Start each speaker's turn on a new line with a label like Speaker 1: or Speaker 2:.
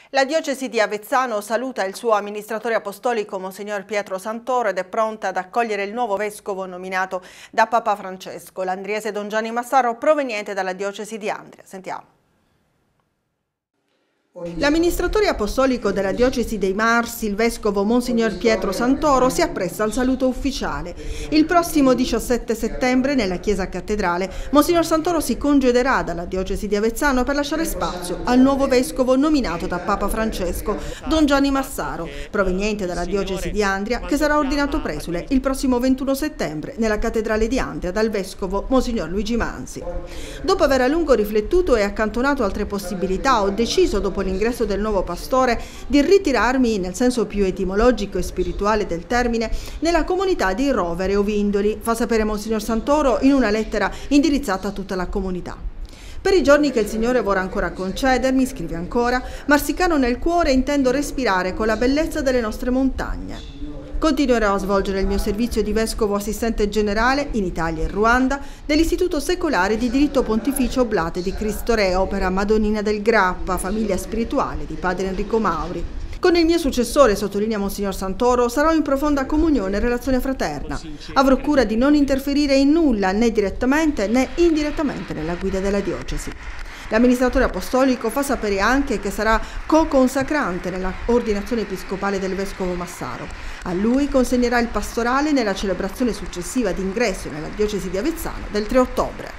Speaker 1: La diocesi di Avezzano saluta il suo amministratore apostolico Monsignor Pietro Santoro ed è pronta ad accogliere il nuovo vescovo nominato da Papa Francesco, l'andriese Don Gianni Massaro, proveniente dalla diocesi di Andria. Sentiamo. L'amministratore apostolico della diocesi dei Marsi, il vescovo Monsignor Pietro Santoro, si appresta al saluto ufficiale. Il prossimo 17 settembre, nella chiesa cattedrale, Monsignor Santoro si congederà dalla diocesi di Avezzano per lasciare spazio al nuovo vescovo nominato da Papa Francesco, Don Gianni Massaro, proveniente dalla diocesi di Andria, che sarà ordinato presule il prossimo 21 settembre nella cattedrale di Andria dal vescovo Monsignor Luigi Mansi. Dopo aver a lungo riflettuto e accantonato altre possibilità, ho deciso, dopo l'ingresso del nuovo pastore, di ritirarmi, nel senso più etimologico e spirituale del termine, nella comunità di Rovere o Vindoli, fa sapere Monsignor Santoro in una lettera indirizzata a tutta la comunità. Per i giorni che il Signore vorrà ancora concedermi, scrive ancora, marsicano nel cuore intendo respirare con la bellezza delle nostre montagne. Continuerò a svolgere il mio servizio di vescovo assistente generale in Italia e Ruanda dell'Istituto Secolare di Diritto Pontificio Oblate di Cristo Re, opera Madonnina del Grappa, famiglia spirituale di padre Enrico Mauri. Con il mio successore, sottolinea Monsignor Santoro, sarò in profonda comunione e relazione fraterna. Avrò cura di non interferire in nulla, né direttamente né indirettamente, nella guida della diocesi. L'amministratore apostolico fa sapere anche che sarà co-consacrante nella ordinazione episcopale del vescovo Massaro. A lui consegnerà il pastorale nella celebrazione successiva di ingresso nella diocesi di Avezzano del 3 ottobre.